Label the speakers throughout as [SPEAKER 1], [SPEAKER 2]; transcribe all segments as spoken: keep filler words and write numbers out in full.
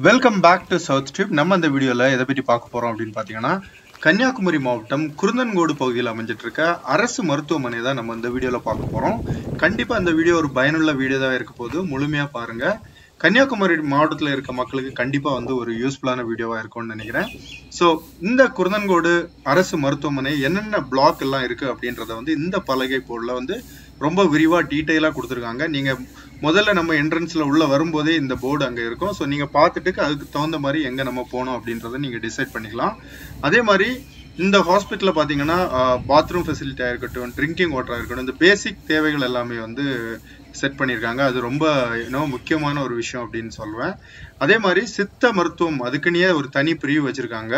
[SPEAKER 1] Welcome back to South Strip. நம்ம இந்த வீடியோல எதை பத்தி பார்க்க போறோம் அப்படினு பாத்தீங்கன்னா கன்னியாகுமரி மாவட்டம் குருந்தன்கோடு பகுதியில் அமைஞ்சிட்டு இருக்க அரசு மருத்துவமனை தான் நம்ம இந்த வீடியோல பார்க்க போறோம். கண்டிப்பா இந்த வீடியோ ஒரு பயனுள்ள வீடியோ தான் இருக்க போகுது. முழுமையா பாருங்க. கன்னியாகுமரி மாவட்டத்தில் இருக்க மக்களுக்கு கண்டிப்பா வந்து ஒரு யூஸ்ஃபுல்லான வீடியோவா இருக்கும்னு நினைக்கிறேன். சோ இந்த குருந்தன்கோடு அரசு மருத்துவமனை என்னென்ன பிளாக் எல்லாம் இருக்கு அப்படின்றத வந்து இந்த பலகை போர்டுல வந்து ரொம்ப விரிவா டீடைலா கொடுத்துருக்காங்க. நீங்க முதல்ல நம்ம என்ட்ரன்ஸ்ல உள்ள வரும்போதே இந்த போர்டு அங்க இருக்கும். ஸோ நீங்க பார்த்துட்டு அதுக்கு தகுந்த மாதிரி எங்க நம்ம போனோம் அப்படின்றத நீங்க டிசைட் பண்ணிக்கலாம். அதே மாதிரி இந்த ஹாஸ்பிட்டல்ல பாத்தீங்கன்னா பாத்ரூம் ஃபெசிலிட்டியா இருக்கட்டும், ட்ரிங்கிங் வாட்டரா இருக்கட்டும், இந்த பேசிக் தேவைகள் எல்லாமே வந்து செட் பண்ணியிருக்காங்க. அது ரொம்ப இன்னும் முக்கியமான ஒரு விஷயம் அப்படின்னு சொல்லுவேன். அதே மாதிரி சித்த மருத்துவம் அதுக்குன்னே ஒரு தனி பிரிவு வச்சிருக்காங்க.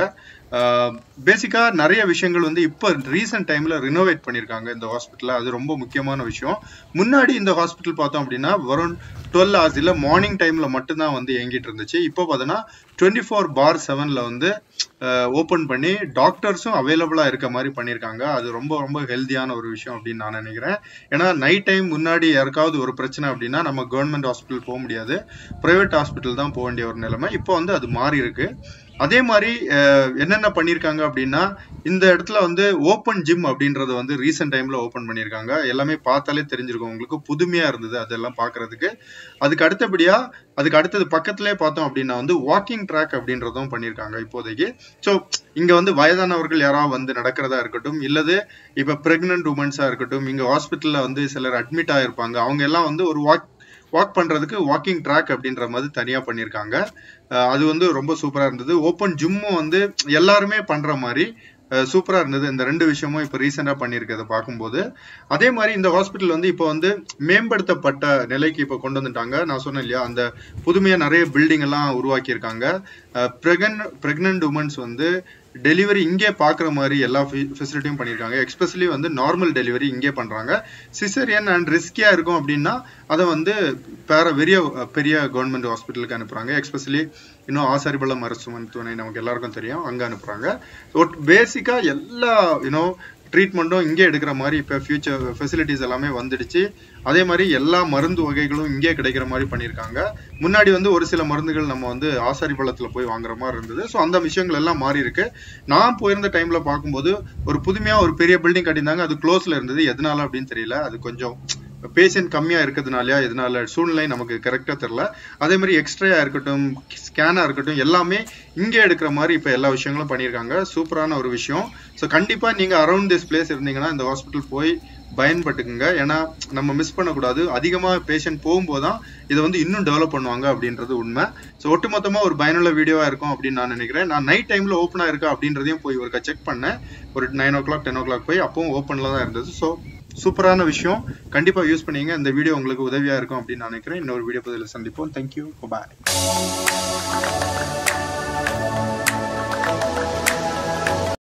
[SPEAKER 1] பேசிக்கா நிறைய விஷயங்கள் வந்து இப்போ ரீசெண்ட் டைம்ல ரினோவேட் பண்ணியிருக்காங்க இந்த ஹாஸ்பிட்டல்ல. அது ரொம்ப முக்கியமான விஷயம். முன்னாடி இந்த ஹாஸ்பிட்டல் பார்த்தோம் அப்படின்னா வரும் டுவெல் ஹவர்ஸ் இல்ல மார்னிங் டைம்ல மட்டும்தான் வந்து இயங்கிட்டு இருந்துச்சு. இப்போ பார்த்தோன்னா டுவெண்ட்டி ஃபோர் பார் செவன்ல வந்து ஓப்பன் பண்ணி டாக்டர்ஸும் அவைலபிளா இருக்க மாதிரி பண்ணியிருக்காங்க. அது ரொம்ப ரொம்ப ஹெல்த்தியான ஒரு விஷயம் அப்படின்னு நான் நினைக்கிறேன். ஏன்னா நைட் டைம் முன்னாடி யாருக்காவது ஒரு பிரச்சனை அப்படின்னா நம்ம கவர்மெண்ட் ஹாஸ்பிட்டல் போக முடியாது, பிரைவேட் ஹாஸ்பிட்டல் தான் போக வேண்டிய ஒரு நிலைமை. இப்போ வந்து அது மாறி இருக்கு. அதே மாதிரி என்னென்ன பண்ணியிருக்காங்க அப்படின்னா இந்த இடத்துல வந்து ஓப்பன் ஜிம் அப்படின்றத வந்து ரீசெண்ட் டைம்ல ஓப்பன் பண்ணியிருக்காங்க. எல்லாமே பார்த்தாலே தெரிஞ்சிருக்கும் உங்களுக்கு, புதுமையா இருந்தது அதெல்லாம் பார்க்கறதுக்கு. அதுக்கு அடுத்தபடியா அதுக்கு அடுத்தது பக்கத்திலே பார்த்தோம் அப்படின்னா வந்து வாக்கிங் ட்ராக் அப்படின்றதும் பண்ணியிருக்காங்க இப்போதைக்கு. ஸோ இங்க வந்து வயதானவர்கள் யாராவது வந்து நடக்கிறதா இருக்கட்டும், இல்லது இப்ப பிரெக்னன்ட் உமன்ஸா இருக்கட்டும், இங்க ஹாஸ்பிட்டல்ல வந்து சிலர் அட்மிட் ஆயிருப்பாங்க, அவங்க எல்லாம் வந்து ஒரு வாக் வாக் பண்றதுக்கு வாக்கிங் ட்ராக் அப்படின்ற மாதிரி தனியா பண்ணியிருக்காங்க. அது வந்து ரொம்ப சூப்பரா இருந்தது. ஓப்பன் ஜிம்மும் வந்து எல்லாருமே பண்ற மாதிரி சூப்பரா இருந்தது. இந்த ரெண்டு விஷயமும் இப்ப ரீசெண்டா பண்ணியிருக்கிறத பார்க்கும்போது, அதே மாதிரி இந்த ஹாஸ்பிட்டல் வந்து இப்போ வந்து மேம்படுத்தப்பட்ட நிலைக்கு இப்போ கொண்டு வந்துட்டாங்க. நான் சொன்னேன் இல்லையா, அந்த புதுமையா நிறைய பில்டிங் எல்லாம் உருவாக்கி இருக்காங்க. பிரெகன் பிரெக்னன்ட் உமன்ஸ் வந்து டெலிவரி இங்கே பார்க்குற மாதிரி எல்லா ஃபெசிலிட்டியும் பண்ணியிருக்காங்க. எக்ஸ்பெஷலி வந்து நார்மல் டெலிவரி இங்கே பண்ணுறாங்க. சிசரியன் அண்ட் ரிஸ்கியா இருக்கும் அப்படின்னா அதை வந்து வேற பெரிய பெரிய கவர்மெண்ட் ஹாஸ்பிட்டலுக்கு அனுப்புறாங்க. எக்ஸ்பெஷலி இன்னும் ஆசாரிபள்ளம் அரசு மருத்துவமனை நமக்கு எல்லாருக்கும் தெரியும், அங்கே அனுப்புறாங்க. பேசிக்கா எல்லா யூனோ ட்ரீட்மெண்ட்டும் இங்கே எடுக்கிற மாதிரி இப்போ ஃபியூச்சர் ஃபெசிலிட்டிஸ் எல்லாமே வந்துடுச்சு. அதே மாதிரி எல்லா மருந்து வகைகளும் இங்கே கிடைக்கிற மாதிரி பண்ணியிருக்காங்க. முன்னாடி வந்து ஒரு சில மருந்துகள் நம்ம வந்து ஆசாரிபள்ளத்தில் போய் வாங்குற மாதிரி இருந்தது. ஸோ அந்த விஷயங்கள் எல்லாம் மாறி இருக்கு. நான் போயிருந்த டைம்ல பார்க்கும்போது ஒரு புதுமையா ஒரு பெரிய பில்டிங் கட்டியிருந்தாங்க. அது க்ளோஸ்ல இருந்தது. எதனால அப்படின்னு தெரியல. அது கொஞ்சம் பேஷண்ட் கம்மியா இருக்கிறதுனாலயா எதனால சூழ்நிலை நமக்கு கரெக்டா தெரியல. அதே மாதிரி எக்ஸ்ட்ரா இருக்கட்டும், ஸ்கேனா இருக்கட்டும், எல்லாமே இங்கே எடுக்கிற மாதிரி இப்ப எல்லா விஷயங்களும் பண்ணியிருக்காங்க. சூப்பரான ஒரு விஷயம். ஸோ கண்டிப்பா நீங்க அரௌண்ட் திஸ் பிளேஸ் இருந்தீங்கன்னா இந்த ஹாஸ்பிட்டல் போய் பயன்பட்டுக்குங்க. ஏன்னா நம்ம மிஸ் பண்ணக்கூடாது. அதிகமாக பேஷண்ட் போகும்போதுதான் இதை வந்து இன்னும் டெவலப் பண்ணுவாங்க அப்படின்றது உண்மை. ஸோ ஒட்டுமொத்தமா ஒரு பயனுள்ள வீடியோவா இருக்கும் அப்படின்னு நான் நினைக்கிறேன். நான் நைட் டைம்ல ஓப்பனா இருக்கா அப்படின்றதையும் போய் ஒருக்கா செக் பண்ணேன். ஒரு nine o'clock ten o'clock போய் அப்பவும் ஓப்பன்ல தான் இருந்தது. ஸோ சூப்பரான விஷயம். கண்டிப்பா யூஸ் பண்ணீங்க. இந்த வீடியோ உங்களுக்கு உதவியா இருக்கும் அப்படின்னு நினைக்கிறேன். இன்னொரு வீடியோ பதிவில் சந்திப்போம். தேங்க்யூ. பாய்.